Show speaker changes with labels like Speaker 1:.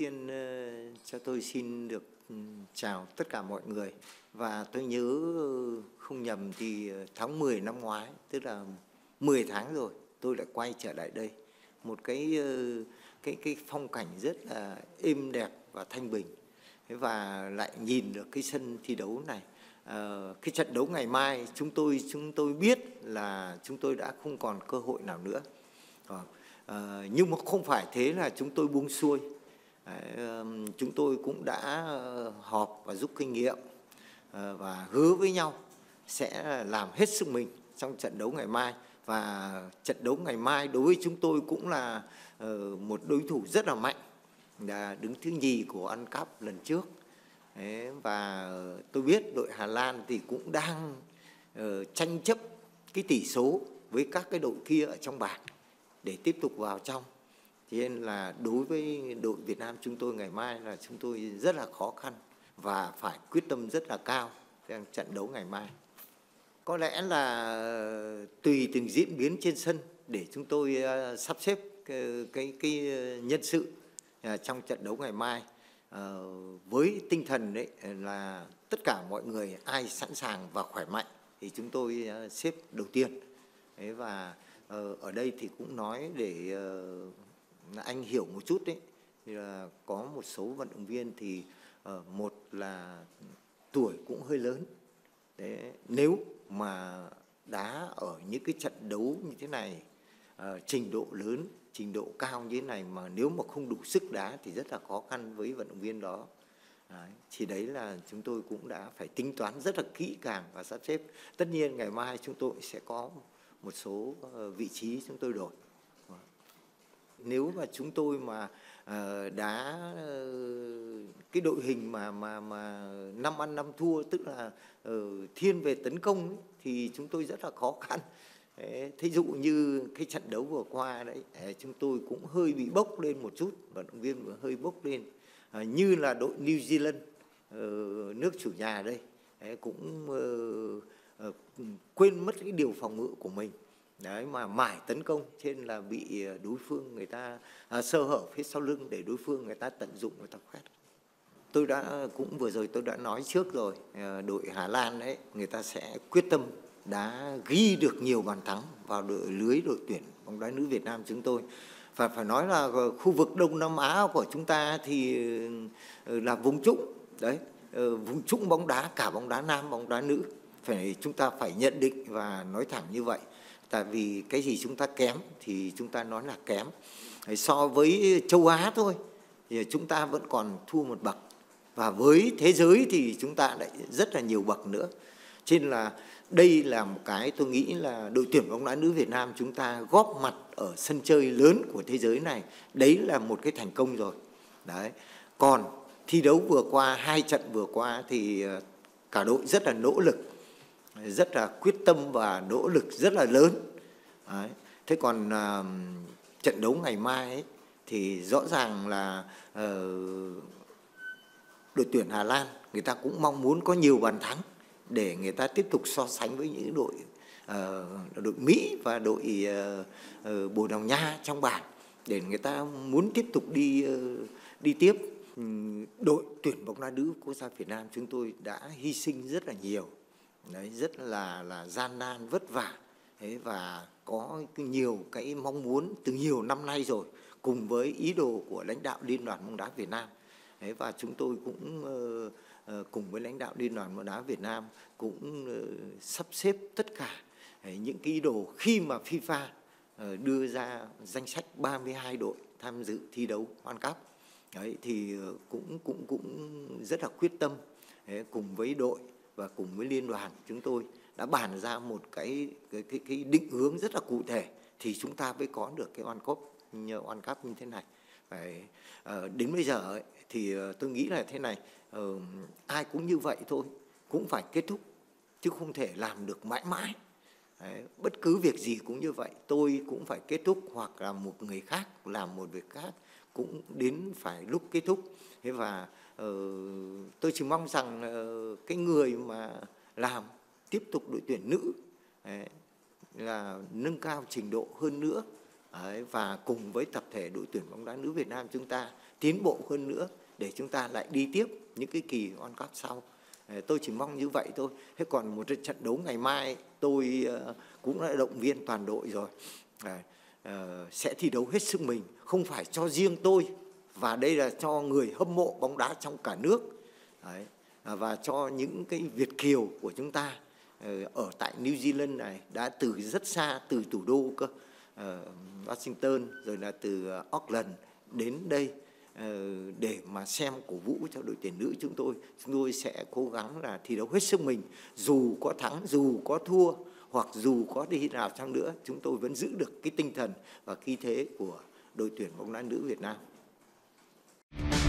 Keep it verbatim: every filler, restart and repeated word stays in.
Speaker 1: tiên ờ, cho tôi xin được ừ, chào tất cả mọi người. Và tôi nhớ ờ, không nhầm thì ờ, tháng mười năm ngoái, tức là mười tháng rồi, tôi lại quay trở lại đây. Một cái ờ, cái cái phong cảnh rất là êm đẹp và thanh bình. Thế và lại nhìn được cái sân thi đấu này. Ờ, cái trận đấu ngày mai chúng tôi chúng tôi biết là chúng tôi đã không còn cơ hội nào nữa. Ờ, ờ, nhưng mà không phải thế là chúng tôi buông xuôi. Đấy, chúng tôi cũng đã họp và rút kinh nghiệm và hứa với nhau sẽ làm hết sức mình trong trận đấu ngày mai. Và trận đấu ngày mai đối với chúng tôi cũng là một đối thủ rất là mạnh, là đứng thứ nhì của World Cup lần trước. Đấy, và tôi biết đội Hà Lan thì cũng đang uh, tranh chấp cái tỷ số với các cái đội kia ở trong bảng để tiếp tục vào trong. Thế nên là đối với đội Việt Nam chúng tôi ngày mai là chúng tôi rất là khó khăn và phải quyết tâm rất là cao trong trận đấu ngày mai. Có lẽ là tùy từng diễn biến trên sân để chúng tôi uh, sắp xếp cái, cái, cái nhân sự uh, trong trận đấu ngày mai. Uh, với tinh thần đấy là tất cả mọi người ai sẵn sàng và khỏe mạnh thì chúng tôi uh, xếp đầu tiên. Đấy, và uh, ở đây thì cũng nói để uh, anh hiểu một chút đấy, thì là có một số vận động viên thì uh, một là tuổi cũng hơi lớn. Đấy, nếu mà đá ở những cái trận đấu như thế này, uh, trình độ lớn, trình độ cao như thế này mà nếu mà không đủ sức đá thì rất là khó khăn với vận động viên đó. Đấy, thì đấy là chúng tôi cũng đã phải tính toán rất là kỹ càng và sắp xếp. Tất nhiên ngày mai chúng tôi sẽ có một số vị trí chúng tôi đổi. Nếu mà chúng tôi mà uh, đá uh, cái đội hình mà mà mà năm ăn năm thua, tức là uh, thiên về tấn công ấy, thì chúng tôi rất là khó khăn. Thí dụ như cái trận đấu vừa qua đấy, chúng tôi cũng hơi bị bốc lên một chút, vận động viên cũng hơi bốc lên, à, như là đội New Zealand, uh, nước chủ nhà đây, đấy, cũng uh, uh, quên mất cái điều phòng ngự của mình. Đấy, mà mãi tấn công, cho nên là bị đối phương người ta à, sơ hở phía sau lưng để đối phương người ta tận dụng, người ta khoét. Tôi đã cũng vừa rồi tôi đã nói trước rồi, đội Hà Lan đấy người ta sẽ quyết tâm đã ghi được nhiều bàn thắng vào đội lưới đội tuyển bóng đá nữ Việt Nam chúng tôi. Và phải nói là khu vực Đông Nam Á của chúng ta thì là vùng trũng đấy, vùng trũng bóng đá, cả bóng đá nam bóng đá nữ, phải chúng ta phải nhận định và nói thẳng như vậy. Tại vì cái gì chúng ta kém thì chúng ta nói là kém. So với châu Á thôi thì chúng ta vẫn còn thua một bậc, và với thế giới thì chúng ta lại rất là nhiều bậc nữa. Cho nên là đây là một cái tôi nghĩ là đội tuyển bóng đá nữ Việt Nam chúng ta góp mặt ở sân chơi lớn của thế giới này, đấy là một cái thành công rồi. Đấy. Còn thi đấu vừa qua, hai trận vừa qua thì cả đội rất là nỗ lực, rất là quyết tâm và nỗ lực rất là lớn. Đấy. Thế còn uh, trận đấu ngày mai ấy, thì rõ ràng là uh, đội tuyển Hà Lan người ta cũng mong muốn có nhiều bàn thắng để người ta tiếp tục so sánh với những đội uh, đội Mỹ và đội uh, uh, Bồ Đào Nha trong bảng, để người ta muốn tiếp tục đi uh, đi tiếp. Um, đội tuyển bóng đá nữ quốc gia Việt Nam chúng tôi đã hy sinh rất là nhiều. Đấy, rất là là gian nan vất vả. Thế và có nhiều cái mong muốn từ nhiều năm nay rồi, cùng với ý đồ của lãnh đạo Liên đoàn bóng đá Việt Nam. Đấy, và chúng tôi cũng uh, uh, cùng với lãnh đạo Liên đoàn bóng đá Việt Nam cũng uh, sắp xếp tất cả uh, những cái ý đồ khi mà FIFA uh, đưa ra danh sách ba mươi hai đội tham dự thi đấu World Cup. Đấy, thì uh, cũng cũng cũng rất là quyết tâm. Đấy, cùng với đội và cùng với liên đoàn chúng tôi đã bàn ra một cái cái cái, cái định hướng rất là cụ thể thì chúng ta mới có được cái World Cup như World Cup như thế này. Phải uh, đến bây giờ ấy, thì uh, tôi nghĩ là thế này, uh, ai cũng như vậy thôi, cũng phải kết thúc chứ không thể làm được mãi mãi. Đấy, bất cứ việc gì cũng như vậy, tôi cũng phải kết thúc, hoặc là một người khác làm một việc khác cũng đến phải lúc kết thúc. Thế và uh, tôi chỉ mong rằng uh, cái người mà làm tiếp tục đội tuyển nữ đấy, là nâng cao trình độ hơn nữa Đấy, và cùng với tập thể đội tuyển bóng đá nữ Việt Nam chúng ta tiến bộ hơn nữa để chúng ta lại đi tiếp những cái kỳ World Cup sau. Tôi chỉ mong như vậy thôi. Thế còn một trận đấu ngày mai tôi cũng đã động viên toàn đội rồi. Sẽ thi đấu hết sức mình, không phải cho riêng tôi, và đây là cho người hâm mộ bóng đá trong cả nước. Đấy, và cho những cái Việt kiều của chúng ta ở tại New Zealand này, đã từ rất xa, từ thủ đô cơ, Washington rồi là từ Auckland đến đây để mà xem cổ vũ cho đội tuyển nữ chúng tôi. Chúng tôi sẽ cố gắng là thi đấu hết sức mình, dù có thắng, dù có thua, hoặc dù có đi nào chăng nữa, chúng tôi vẫn giữ được cái tinh thần và khí thế của đội tuyển bóng đá nữ Việt Nam.